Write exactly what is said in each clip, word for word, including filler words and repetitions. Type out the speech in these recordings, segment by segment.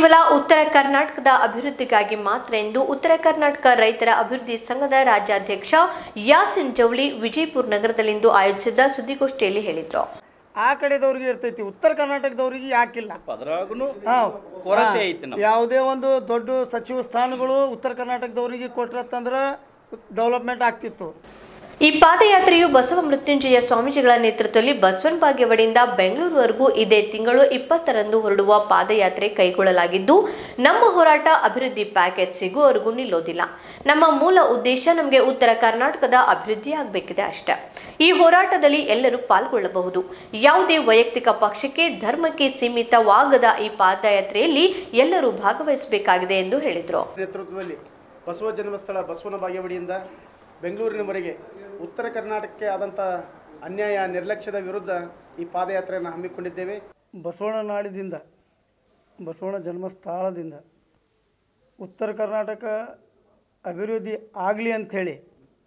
ಕೇವಲ ಉತ್ತರ ಕರ್ನಾಟಕದ ಅಭಿವೃದ್ಧಿಗಾಗಿ ಮಾತ್ರ ಎಂದು ಉತ್ತರ ಕರ್ನಾಟಕ ರೈತರ ಅಭಿವೃದ್ಧಿ ಸಂಘದ ರಾಜ್ಯಾಧ್ಯಕ್ಷ ಯಾಸಿನ್ ಜವಳಿ ವಿಜಯಪುರ ನಗರದಲ್ಲಿಂದು ಆಯೋಜಿಸಿದ ಸುದ್ದಿಗೋಷ್ಠಿಯಲ್ಲಿ ಹೇಳಿದರು. ಆ ಕಡೆದವರಿಗೆ ಇರ್ತೈತಿ, ಉತ್ತರ ಕರ್ನಾಟಕದವರಿಗೆ ಯಾಕಿಲ್ಲ. ಯಾವುದೇ ಒಂದು ದೊಡ್ಡ ಸಚಿವ ಸ್ಥಾನಗಳು ಉತ್ತರ ಕರ್ನಾಟಕದವರಿಗೆ ಕೊಟ್ಟರತ್ತಂದ್ರೆ ಡೆವಲಪ್ಮೆಂಟ್ ಆಗ್ತಿತ್ತು. ಈ ಪಾದಯಾತ್ರೆಯು ಬಸವ ಮೃತ್ಯುಂಜಯ ಸ್ವಾಮೀಜಿಗಳ ನೇತೃತ್ವದಲ್ಲಿ ಬಸವನ ಬಾಗೇವಾಡಿಯಿಂದ ಬೆಂಗಳೂರುವರೆಗೂ ಇದೇ ತಿಂಗಳು ಇಪ್ಪತ್ತರಂದು ಹೊರಡುವ ಪಾದಯಾತ್ರೆ ಕೈಗೊಳ್ಳಲಾಗಿದ್ದು, ನಮ್ಮ ಹೋರಾಟ ಅಭಿವೃದ್ಧಿ ಪ್ಯಾಕೇಜ್ ಸಿಗುವವರೆಗೂ ನಿಲ್ಲೋದಿಲ್ಲ. ನಮ್ಮ ಮೂಲ ಉದ್ದೇಶ ನಮಗೆ ಉತ್ತರ ಕರ್ನಾಟಕದ ಅಭಿವೃದ್ಧಿ ಆಗಬೇಕಿದೆ ಅಷ್ಟೇ. ಈ ಹೋರಾಟದಲ್ಲಿ ಎಲ್ಲರೂ ಪಾಲ್ಗೊಳ್ಳಬಹುದು. ಯಾವುದೇ ವೈಯಕ್ತಿಕ ಪಕ್ಷಕ್ಕೆ ಧರ್ಮಕ್ಕೆ ಸೀಮಿತವಾಗದ ಈ ಪಾದಯಾತ್ರೆಯಲ್ಲಿ ಎಲ್ಲರೂ ಭಾಗವಹಿಸಬೇಕಾಗಿದೆ ಎಂದು ಹೇಳಿದರು. ನೇತೃತ್ವದಲ್ಲಿ ಬಸವ ಜನ್ಮಸ್ಥಳ ಬಸವನ ಬಾಗೇವಾಡಿಯಿಂದ ಬೆಂಗಳೂರಿನವರೆಗೆ ಉತ್ತರ ಕರ್ನಾಟಕಕ್ಕೆ ಆದಂಥ ಅನ್ಯಾಯ ನಿರ್ಲಕ್ಷ್ಯದ ವಿರುದ್ಧ ಈ ಪಾದಯಾತ್ರೆಯನ್ನು ಹಮ್ಮಿಕೊಂಡಿದ್ದೇವೆ. ಬಸವಣ್ಣ ನಾಡಿದಿಂದ, ಬಸವಣ್ಣ ಜನ್ಮಸ್ಥಳದಿಂದ ಉತ್ತರ ಕರ್ನಾಟಕ ಅಭಿವೃದ್ಧಿ ಆಗಲಿ ಅಂಥೇಳಿ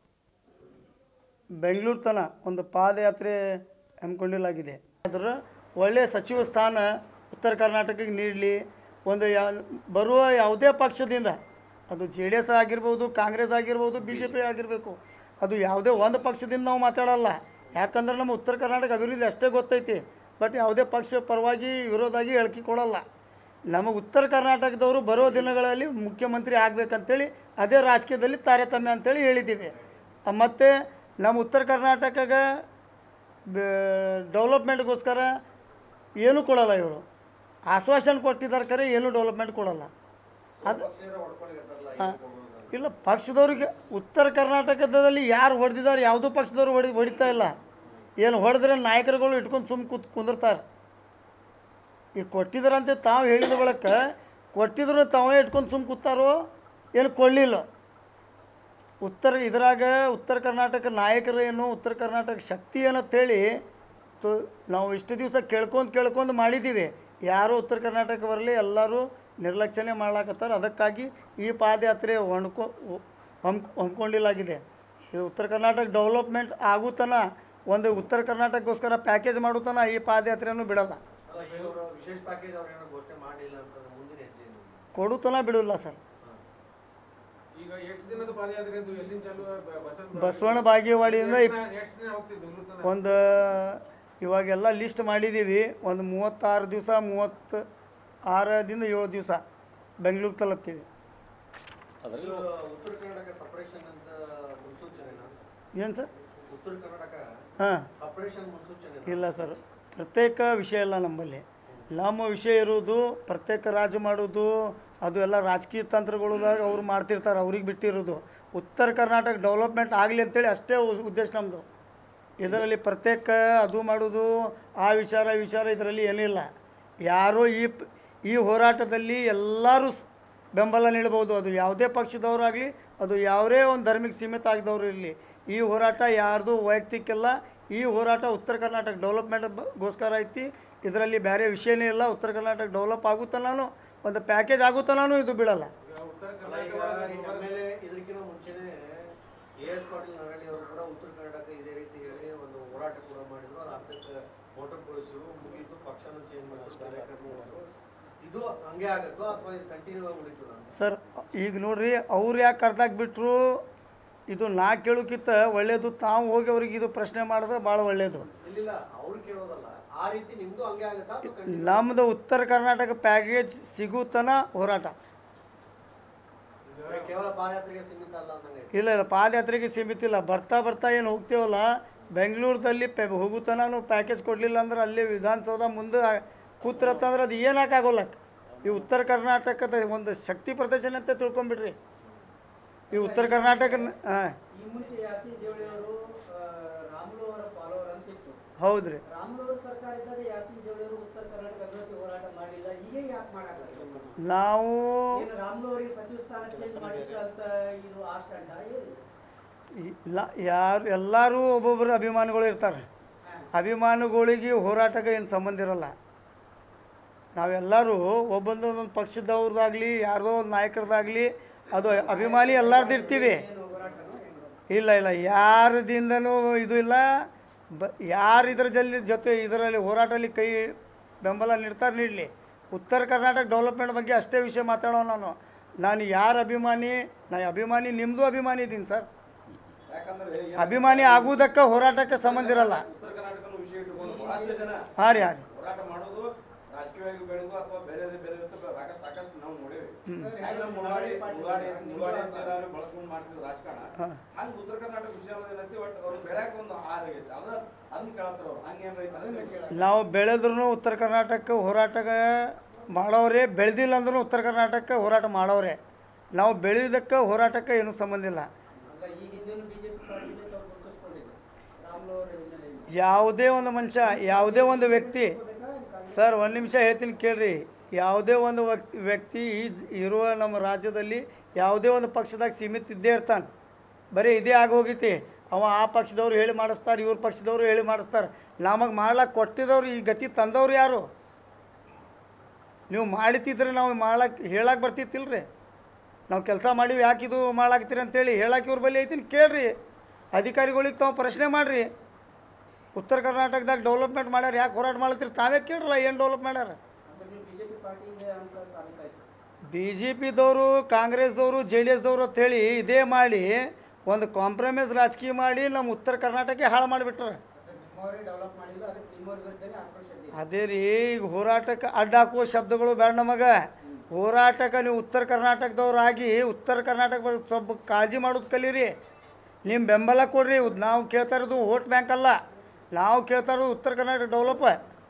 ಬೆಂಗಳೂರು ತನ ಒಂದು ಪಾದಯಾತ್ರೆ ಹಮ್ಮಿಕೊಳ್ಳಲಾಗಿದೆ. ಅದರ ಒಳ್ಳೆಯ ಸಚಿವ ಸ್ಥಾನ ಉತ್ತರ ಕರ್ನಾಟಕಕ್ಕೆ ನೀಡಲಿ. ಒಂದು ಯಾ ಬರುವ ಯಾವುದೇ ಪಕ್ಷದಿಂದ, ಅದು ಜೆ ಡಿ ಎಸ್ ಆಗಿರ್ಬೋದು, ಕಾಂಗ್ರೆಸ್ ಆಗಿರ್ಬೋದು, ಬಿ ಜೆ ಪಿ ಆಗಿರಬೇಕು, ಅದು ಯಾವುದೇ ಒಂದು ಪಕ್ಷದಿಂದ ನಾವು ಮಾತಾಡಲ್ಲ. ಯಾಕಂದ್ರೆ ನಮ್ಮ ಉತ್ತರ ಕರ್ನಾಟಕ ಅಭಿವೃದ್ಧಿ ಅಷ್ಟೇ ಗೊತ್ತೈತಿ. ಬಟ್ ಯಾವುದೇ ಪಕ್ಷ ಪರವಾಗಿ ವಿರೋಧಾಗಿ ಹೇಳಿಕೆ ಕೊಡಲ್ಲ. ನಮಗೆ ಉತ್ತರ ಕರ್ನಾಟಕದವರು ಬರೋ ದಿನಗಳಲ್ಲಿ ಮುಖ್ಯಮಂತ್ರಿ ಆಗಬೇಕಂತೇಳಿ ಅದೇ ರಾಜಕೀಯದಲ್ಲಿ ತಾರತಮ್ಯ ಅಂತೇಳಿ ಹೇಳಿದ್ದೀವಿ. ಮತ್ತು ನಮ್ಮ ಉತ್ತರ ಕರ್ನಾಟಕಗೆ ಡೆವಲಪ್ಮೆಂಟ್ಗೋಸ್ಕರ ಏನೂ ಕೊಡಲ್ಲ. ಇವರು ಆಶ್ವಾಸನೆ ಕೊಟ್ಟಿದ್ದಾರೆ, ಕರೆ ಏನೂ ಡೆವಲಪ್ಮೆಂಟ್ ಕೊಡಲ್ಲ. ಅದು ಹಾಂ ಇಲ್ಲ, ಪಕ್ಷದವ್ರಿಗೆ ಉತ್ತರ ಕರ್ನಾಟಕದಲ್ಲಿ ಯಾರು ಹೊಡೆದಿದ್ದಾರೆ, ಯಾವುದೂ ಪಕ್ಷದವ್ರು ಹೊಡಿ ಹೊಡಿತಾ ಇಲ್ಲ. ಏನು ಹೊಡೆದ್ರೆ ನಾಯಕರುಗಳು ಇಟ್ಕೊಂಡು ಸುಮ್ಮ ಕೂತ್ ಕುಂದಿರ್ತಾರೆ. ಈಗ ಕೊಟ್ಟಿದ್ರಂತೆ ತಾವು ಹೇಳಿದ ಬಳಕ ಕೊಟ್ಟಿದ್ರು ತಾವೇ ಇಟ್ಕೊಂಡು ಸುಮ್ಮ ಕೂತಾರೋ, ಏನು ಕೊಡಲಿಲ್ಲ. ಉತ್ತರ ಇದ್ರಾಗ ಉತ್ತರ ಕರ್ನಾಟಕ ನಾಯಕರು ಏನು, ಉತ್ತರ ಕರ್ನಾಟಕ ಶಕ್ತಿ ಏನಂತೇಳಿ ತೋ ನಾವು ಇಷ್ಟು ದಿವಸ ಕೇಳ್ಕೊಂಡು ಕೇಳ್ಕೊಂಡು ಮಾಡಿದ್ದೀವಿ. ಯಾರೂ ಉತ್ತರ ಕರ್ನಾಟಕ ಬರಲಿ, ಎಲ್ಲರೂ ನಿರ್ಲಕ್ಷ್ಯನೇ ಮಾಡ್ಲಾಕತ್ತಾರೆ. ಅದಕ್ಕಾಗಿ ಈ ಪಾದಯಾತ್ರೆ ಹೊಣ್ಕೊ ಹಮ್ ಹಮ್ಮಿಕೊಂಡಿಲಾಗಿದೆ. ಇದು ಉತ್ತರ ಕರ್ನಾಟಕ ಡೆವಲಪ್ಮೆಂಟ್ ಆಗುತ್ತಾನ, ಒಂದು ಉತ್ತರ ಕರ್ನಾಟಕಕ್ಕೋಸ್ಕರ ಪ್ಯಾಕೇಜ್ ಮಾಡುತ್ತಾನ ಈ ಪಾದಯಾತ್ರೆಯನ್ನು ಬಿಡಲ್ಲ. ಕೊಡುತ್ತಾನ ಬಿಡಲ್ಲ ಸರ್. ಬಸವಣ್ಣ ಬಾಗೇವಾಡಿಯಿಂದ ಒಂದು ಇವಾಗೆಲ್ಲ ಲಿಸ್ಟ್ ಮಾಡಿದ್ದೀವಿ. ಒಂದು ಮೂವತ್ತಾರು ದಿವಸ ಮೂವತ್ತು ಆರರಿಂದ ಏಳು ದಿವಸ ಬೆಂಗಳೂರು ತಲುಪ್ತೀವಿ. ಏನು ಸರ್? ಹಾಂ ಇಲ್ಲ ಸರ್, ಪ್ರತ್ಯೇಕ ವಿಷಯ ಇಲ್ಲ ನಮ್ಮಲ್ಲಿ. ನಮ್ಮ ವಿಷಯ ಇರೋದು ಪ್ರತ್ಯೇಕ ರಾಜ್ಯ ಮಾಡೋದು, ಅದು ಎಲ್ಲ ರಾಜಕೀಯ ತಂತ್ರಗಳದಾಗ ಅವ್ರು ಮಾಡ್ತಿರ್ತಾರೆ, ಅವ್ರಿಗೆ ಬಿಟ್ಟಿರೋದು. ಉತ್ತರ ಕರ್ನಾಟಕ ಡೆವಲಪ್ಮೆಂಟ್ ಆಗಲಿ ಅಂತೇಳಿ ಅಷ್ಟೇ ಉದ್ದೇಶ ನಮ್ಮದು. ಇದರಲ್ಲಿ ಪ್ರತ್ಯೇಕ ಅದು ಮಾಡೋದು, ಆ ವಿಚಾರ ವಿಚಾರ ಇದರಲ್ಲಿ ಏನಿಲ್ಲ. ಯಾರೋ ಈ ಈ ಹೋರಾಟದಲ್ಲಿ ಎಲ್ಲರೂ ಬೆಂಬಲ ನೀಡಬಹುದು. ಅದು ಯಾವುದೇ ಪಕ್ಷದವರಾಗಲಿ, ಅದು ಯಾವುದೇ ಒಂದು ಧರ್ಮಕ್ಕೆ ಸೀಮಿತ ಆಗಿದವರು ಇರಲಿ. ಈ ಹೋರಾಟ ಯಾರ್ದು ವೈಯಕ್ತಿಕಲ್ಲ. ಈ ಹೋರಾಟ ಉತ್ತರ ಕರ್ನಾಟಕ ಡೆವಲಪ್ಮೆಂಟ್ಗೋಸ್ಕರ ಐತಿ. ಇದರಲ್ಲಿ ಬೇರೆ ವಿಷಯನೇ ಇಲ್ಲ. ಉತ್ತರ ಕರ್ನಾಟಕ ಡೆವಲಪ್ ಆಗುತ್ತಾನು, ಒಂದು ಪ್ಯಾಕೇಜ್ ಆಗುತ್ತಾನು, ಇದು ಬಿಡಲ್ಲ. ಸರ್ ಈಗ ನೋಡ್ರಿ, ಅವ್ರು ಯಾಕೆ ಕರ್ದಾಕ್ ಬಿಟ್ಟರು, ಇದು ನಾ ಕೇಳೋಕ್ಕಿಂತ ಒಳ್ಳೆಯದು ತಾವು ಹೋಗಿ ಅವ್ರಿಗೆ ಇದು ಪ್ರಶ್ನೆ ಮಾಡಿದ್ರೆ ಭಾಳ ಒಳ್ಳೆಯದು. ನಮ್ಮದು ಉತ್ತರ ಕರ್ನಾಟಕ ಪ್ಯಾಕೇಜ್ ಸಿಗುತ್ತಾನ ಹೋರಾಟ. ಇಲ್ಲ ಇಲ್ಲ, ಪಾದಯಾತ್ರೆಗೆ ಸೀಮಿತ ಇಲ್ಲ. ಬರ್ತಾ ಬರ್ತಾ ಏನು ಹೋಗ್ತೀವಲ್ಲ, ಬೆಂಗಳೂರಲ್ಲಿ ಪೆ ಹೋಗುತ್ತಾನು ಪ್ಯಾಕೇಜ್ ಕೊಡಲಿಲ್ಲ ಅಂದ್ರೆ ಅಲ್ಲಿ ವಿಧಾನಸೌಧ ಮುಂದೆ ಕೂತ್ರತ್ತಂದ್ರೆ ಅದು ಏನಾಕಾಗೋಲ್ಲ. ಈ ಉತ್ತರ ಕರ್ನಾಟಕದ ಒಂದು ಶಕ್ತಿ ಪ್ರದರ್ಶನ ಅಂತ ತಿಳ್ಕೊಂಬಿಡ್ರಿ. ಈ ಉತ್ತರ ಕರ್ನಾಟಕ ಹಾಂ ಹೌದು ರೀ. ನಾವು ಇಲ್ಲ, ಯಾರು ಎಲ್ಲರೂ ಒಬ್ಬೊಬ್ಬರು ಅಭಿಮಾನಿಗಳು ಇರ್ತಾರೆ. ಅಭಿಮಾನಿಗಳಿಗೆ ಹೋರಾಟಕ್ಕೆ ಏನು ಸಂಬಂಧ ಇರೋಲ್ಲ. ನಾವೆಲ್ಲರೂ ಒಬ್ಬೊಂದೊಂದು ಪಕ್ಷದವ್ರದ್ದಾಗಲಿ ಯಾರೋ ಒಂದು ನಾಯಕರದಾಗಲಿ ಅದು ಅಭಿಮಾನಿ ಎಲ್ಲರದ್ದು ಇರ್ತೀವಿ. ಇಲ್ಲ ಇಲ್ಲ, ಯಾರದಿಂದನೂ ಇದು ಇಲ್ಲ. ಬ ಯಾರು ಇದರ ಜಲ್ಲಿ ಜೊತೆ ಇದರಲ್ಲಿ ಹೋರಾಟದಲ್ಲಿ ಕೈ ಬೆಂಬಲ ನೀಡ್ತಾರೆ ನೀಡಲಿ. ಉತ್ತರ ಕರ್ನಾಟಕ ಡೆವಲಪ್ಮೆಂಟ್ ಬಗ್ಗೆ ಅಷ್ಟೇ ವಿಷಯ ಮಾತಾಡೋ ನಾನು ನಾನು ಯಾರ ಅಭಿಮಾನಿ ನಾ ಅಭಿಮಾನಿ ನಿಮ್ಮದು ಅಭಿಮಾನಿ ಇದ್ದೀನಿ ಸರ್. ಅಭಿಮಾನಿ ಆಗುವುದಕ್ಕೆ ಹೋರಾಟಕ್ಕೆ ಸಂಬಂಧ ಇರಲ್ಲ. ಹಾಂ ರೀ ಹಾಂ ರೀ ರಾಜಕೀಯವಾಗಿ ಬೆಳೆದು ಅಥವಾ ಬೇರೆ ಬೇರೆ ಸಾಕಷ್ಟು ಸಾಕಷ್ಟು ನಾವು ನೋಡೇವಿ. ಮುಳವಾಡಿ ಮುಳವಾಡಿ ಮುಳವಾಡಿ ಬಳಸ್ಕೊಂಡು ಮಾಡ್ತಿದ್ರು ರಾಜಕಾರಣ. ಹಂಗೆ ಉತ್ತರ ಕರ್ನಾಟಕ ವಿಷಯ ಏನಂತ ಒಟ್ಟು ಅವ್ರು ಬೆಳೆಯಕ್ಕೆ ಒಂದು ಆದಾಗೈತೆ ಅದ ಅದನ್ನ ಕೇಳತ್ತಾರ ಅವ್ರು ಹಂಗೆ ಏನಾರೈತೆ. ನಾವು ಬೆಳೆದ್ರೂ ಉತ್ತರ ಕರ್ನಾಟಕ ಹೋರಾಟ ಮಾಡೋರೇ, ಬೆಳೆದಿಲ್ಲ ಅಂದ್ರೂ ಉತ್ತರ ಕರ್ನಾಟಕ ಹೋರಾಟ ಮಾಡೋರೆ. ನಾವು ಬೆಳೆಯೋದಕ್ಕೆ ಹೋರಾಟಕ್ಕೆ ಏನೂ ಸಂಬಂಧ ಇಲ್ಲ. ಯಾವುದೇ ಒಂದು ಮನುಷ್ಯ ಯಾವುದೇ ಒಂದು ವ್ಯಕ್ತಿ ಸರ್ ಒಂದು ನಿಮಿಷ ಹೇಳ್ತೀನಿ ಕೇಳ್ರಿ, ಯಾವುದೇ ಒಂದು ವ್ಯಕ್ತಿ ಈ ಇರುವ ನಮ್ಮ ರಾಜ್ಯದಲ್ಲಿ ಯಾವುದೇ ಒಂದು ಪಕ್ಷದಾಗ ಸೀಮಿತ ಇದ್ದೇ ಇರ್ತಾನೆ. ಬರೀ ಇದೇ ಆಗೋಗೈತಿ, ಅವ ಆ ಪಕ್ಷದವ್ರು ಹೇಳಿ ಮಾಡಿಸ್ತಾರೆ, ಇವ್ರ ಪಕ್ಷದವರು ಹೇಳಿ ಮಾಡಿಸ್ತಾರೆ. ನಮಗೆ ಮಾಡ್ಲಿಕ್ಕೆ ಕೊಟ್ಟಿದ್ದವ್ರು ಈ ಗತಿ ತಂದವ್ರು ಯಾರು? ನೀವು ಮಾಡಿತಿದ್ರೆ ನಾವು ಮಾಡ್ಲಕ್ಕೆ ಹೇಳಕ್ಕೆ ಬರ್ತಿತ್ತಿಲ್ರಿ. ನಾವು ಕೆಲಸ ಮಾಡಿವಿ ಯಾಕಿದು ಮಾಡಾಕ್ತೀರಿ ಅಂತೇಳಿ ಹೇಳಕ್ಕೆ ಇವ್ರ ಬಳಿ ಐತಿನಿ ಕೇಳ್ರಿ. ಅಧಿಕಾರಿಗಳಿಗೆ ತಾವು ಪ್ರಶ್ನೆ ಮಾಡಿರಿ. ಉತ್ತರ ಕರ್ನಾಟಕದಾಗ ಡೆವಲಪ್ಮೆಂಟ್ ಮಾಡ್ಯಾರ, ಯಾಕೆ ಹೋರಾಟ ಮಾಡ್ತೀರಿ ತಾವೇ ಕೇಳ್ರಲ್ಲ ಏನು ಡೆವಲಪ್ ಮಾಡ್ಯಾರ. ಬಿ ಜೆ ಪಿದವರು ಕಾಂಗ್ರೆಸ್ದವರು ಜೆ ಡಿ ಎಸ್ದವರು ಅಂಥೇಳಿ ಇದೇ ಮಾಡಿ ಒಂದು ಕಾಂಪ್ರಮೈಸ್ ರಾಜಕೀಯ ಮಾಡಿ ನಮ್ಮ ಉತ್ತರ ಕರ್ನಾಟಕ ಹಾಳು ಮಾಡಿಬಿಟ್ರೆ. ಅದೇ ರೀ, ಈಗ ಹೋರಾಟಕ್ಕೆ ಅಡ್ಡ ಹಾಕುವ ಶಬ್ದಗಳು ಬೇಡ ನಮಗೆ. ಹೋರಾಟಕ್ಕೆ ನೀವು ಉತ್ತರ ಕರ್ನಾಟಕದವ್ರಾಗಿ ಉತ್ತರ ಕರ್ನಾಟಕ ಸ್ವಲ್ಪ ಕಾಳಜಿ ಮಾಡೋದು ಕಲೀರಿ. ನಿಮ್ಮ ಬೆಂಬಲ ಕೊಡ್ರಿ. ನಾವು ಕೇಳ್ತಾ ಇರೋದು ವೋಟ್ ಬ್ಯಾಂಕ್ ಅಲ್ಲ, ನಾವು ಕೇಳ್ತಾ ಇರೋದು ಉತ್ತರ ಕರ್ನಾಟಕ ಡೆವಲಪ್.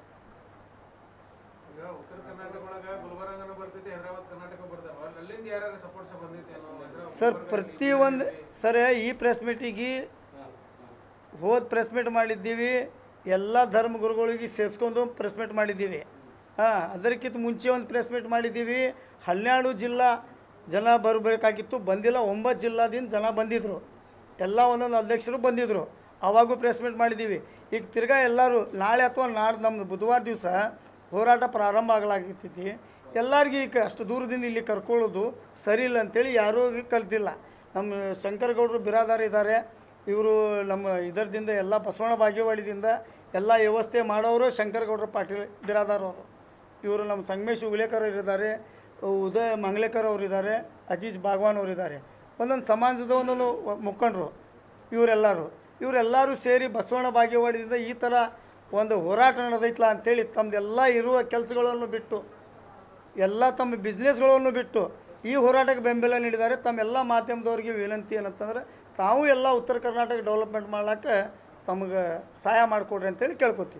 ಸರ್ ಪ್ರತಿಯೊಂದು ಸರ್ ಈ ಪ್ರೆಸ್ ಮೀಟಿಗೆ ಹೋದ ಪ್ರೆಸ್ ಮೀಟ್ ಮಾಡಿದ್ದೀವಿ, ಎಲ್ಲ ಧರ್ಮಗುರುಗಳಿಗೆ ಸೇರಿಸ್ಕೊಂಡು ಪ್ರೆಸ್ ಮೀಟ್ ಮಾಡಿದ್ದೀವಿ. ಹಾಂ, ಅದಕ್ಕಿಂತ ಮುಂಚೆ ಒಂದು ಪ್ರೆಸ್ ಮೀಟ್ ಮಾಡಿದ್ದೀವಿ. ಹನ್ನೆರಡು ಜಿಲ್ಲಾ ಜನ ಬರಬೇಕಾಗಿತ್ತು, ಬಂದಿಲ್ಲ. ಒಂಬತ್ತು ಜಿಲ್ಲಾದಿಂದ ಜನ ಬಂದಿದ್ದರು, ಎಲ್ಲ ಒಂದೊಂದು ಅಧ್ಯಕ್ಷರು ಬಂದಿದ್ದರು. ಅವಾಗೂ ಪ್ರೆಸ್ ಮೀಟ್ ಮಾಡಿದ್ದೀವಿ. ಈಗ ತಿರ್ಗಾ ಎಲ್ಲರೂ ನಾಳೆ ಅಥವಾ ನಾಡ್ದು ನಮ್ಮದು ಬುಧವಾರ ದಿವಸ ಹೋರಾಟ ಪ್ರಾರಂಭ ಆಗಲಾಗಿರ್ತೈತಿ. ಎಲ್ಲರಿಗೂ ಈಗ ಅಷ್ಟು ದೂರದಿಂದ ಇಲ್ಲಿ ಕರ್ಕೊಳ್ಳೋದು ಸರಿ ಇಲ್ಲ ಅಂಥೇಳಿ ಯಾರೂ ಕಲ್ತಿಲ್ಲ. ನಮ್ಮ ಶಂಕರಗೌಡರು ಬಿರಾದಾರ ಇದ್ದಾರೆ, ಇವರು ನಮ್ಮ ಇದರದಿಂದ ಎಲ್ಲ ಬಸವಣ್ಣ ಬಾಗೇವಾಡಿದಿಂದ ಎಲ್ಲ ವ್ಯವಸ್ಥೆ ಮಾಡೋರು ಶಂಕರಗೌಡರು ಪಾಟೀಲ್ ಬಿರಾದಾರವರು. ಇವರು ನಮ್ಮ ಸಂಗಮೇಶ್ ಉಗ್ಲೇಕರ್ ಅವರಿದ್ದಾರೆ, ಉದಯ ಮಂಗ್ಲೇಕರ್ ಅವರಿದ್ದಾರೆ, ಅಜೀಜ್ ಬಾಗ್ವಾನ್ ಅವರಿದ್ದಾರೆ. ಒಂದೊಂದು ಸಮಾಜದ ಒಂದೊಂದು ಮುಖಂಡರು ಇವರೆಲ್ಲರೂ ಇವರೆಲ್ಲರೂ ಸೇರಿ ಬಸವಣ್ಣ ಬಾಗೇವಾಡಿಯಿಂದ ಈ ಥರ ಒಂದು ಹೋರಾಟ ನಡೆದೈತಲ್ಲ ಅಂಥೇಳಿ ತಮ್ಮದೆಲ್ಲ ಇರುವ ಕೆಲಸಗಳನ್ನು ಬಿಟ್ಟು, ಎಲ್ಲ ತಮ್ಮ ಬಿಸ್ನೆಸ್ಗಳನ್ನು ಬಿಟ್ಟು ಈ ಹೋರಾಟಕ್ಕೆ ಬೆಂಬಲ ನೀಡಿದ್ದಾರೆ. ತಮ್ಮೆಲ್ಲ ಮಾಧ್ಯಮದವ್ರಿಗೆ ವಿನಂತಿ ಏನಂತಂದ್ರೆ ತಾವು ಎಲ್ಲ ಉತ್ತರ ಕರ್ನಾಟಕ ಡೆವಲಪ್ಮೆಂಟ್ ಮಾಡ್ಲಿಕ್ಕೆ ತಮಗೆ ಸಹಾಯ ಮಾಡಿಕೊಡ್ರಿ ಅಂತೇಳಿ ಕೇಳ್ಕೊತೀವಿ.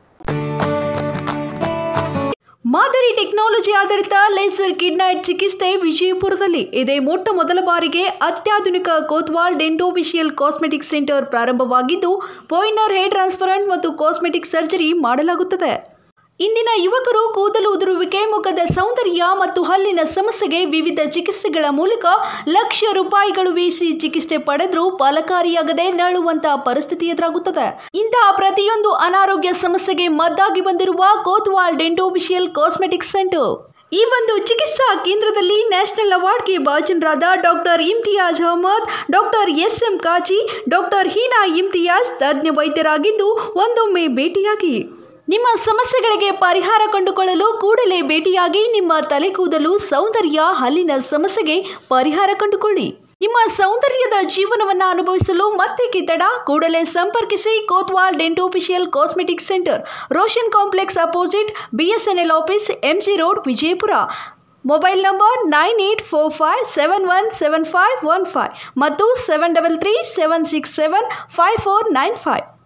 ಮಾದರಿ ಟೆಕ್ನಾಲಜಿ ಆಧಾರಿತ ಲೇಸರ್ ಕಿಡ್ನೈಟ್ ಚಿಕಿತ್ಸೆ ವಿಜಯಪುರದಲ್ಲಿ ಇದೇ ಮೊಟ್ಟ ಮೊದಲ ಬಾರಿಗೆ ಅತ್ಯಾಧುನಿಕ ಕೋತ್ವಾಲ್ ಡೆಂಟೋಫಿಷಿಯಲ್ ಕಾಸ್ಮೆಟಿಕ್ ಸೆಂಟರ್ ಪ್ರಾರಂಭವಾಗಿದ್ದು, ಪೋಯ್ನರ್ ಹೇರ್ ಟ್ರಾನ್ಸ್ಪರೆಂಟ್ ಮತ್ತು ಕಾಸ್ಮೆಟಿಕ್ ಸರ್ಜರಿ ಮಾಡಲಾಗುತ್ತದೆ. ಇಂದಿನ ಯುವಕರು ಕೂದಲು ಉದುರುವಿಕೆ, ಮುಖದ ಸೌಂದರ್ಯ ಮತ್ತು ಹಲ್ಲಿನ ಸಮಸ್ಯೆಗೆ ವಿವಿಧ ಚಿಕಿತ್ಸೆಗಳ ಮೂಲಕ ಲಕ್ಷ ರೂಪಾಯಿಗಳು ವೇಸಿ ಚಿಕಿತ್ಸೆ ಪಡೆದರೂ ಫಲಕಾರಿಯಾಗದೆ ನರಳುವಂತಹ ಪರಿಸ್ಥಿತಿ ಎದುರಾಗುತ್ತದೆ. ಇಂತಹ ಪ್ರತಿಯೊಂದು ಅನಾರೋಗ್ಯ ಸಮಸ್ಯೆಗೆ ಮದ್ದಾಗಿ ಬಂದಿರುವ ಕೋತ್ವಾಲ್ ಡೆಂಟೋಫಿಷಿಯಲ್ ಕಾಸ್ಮೆಟಿಕ್ ಸೆಂಟರ್. ಈ ಒಂದು ಚಿಕಿತ್ಸಾ ಕೇಂದ್ರದಲ್ಲಿ ನ್ಯಾಷನಲ್ ಅವಾರ್ಡ್ಗೆ ಭಾಜನರಾದ doctor Imtiaz Ahmed, doctor S M Kazi, doctor Heena Imtiaz ತಜ್ಞ ವೈದ್ಯರಾಗಿದ್ದು ಒಂದೊಮ್ಮೆ ಭೇಟಿಯಾಗಿ ನಿಮ್ಮ ಸಮಸ್ಯೆಗಳಿಗೆ ಪರಿಹಾರ ಕಂಡುಕೊಳ್ಳಲು ಕೂಡಲೇ ಭೇಟಿಯಾಗಿ ನಿಮ್ಮ ತಲೆ ಕೂದಲು, ಸೌಂದರ್ಯ, ಹಲ್ಲಿನ ಸಮಸ್ಯೆಗೆ ಪರಿಹಾರ ಕಂಡುಕೊಳ್ಳಿ. ನಿಮ್ಮ ಸೌಂದರ್ಯದ ಜೀವನವನ್ನು ಅನುಭವಿಸಲು ಮತ್ತೆ ತಡ, ಕೂಡಲೇ ಸಂಪರ್ಕಿಸಿ Kotwal dentofacial cosmetic centre, Roshan complex opposite BSNL office, MG road, Vijayapura. Mobile number nine eight four five seven one seven five one five ಮತ್ತು seven double three seven six seven five four nine five.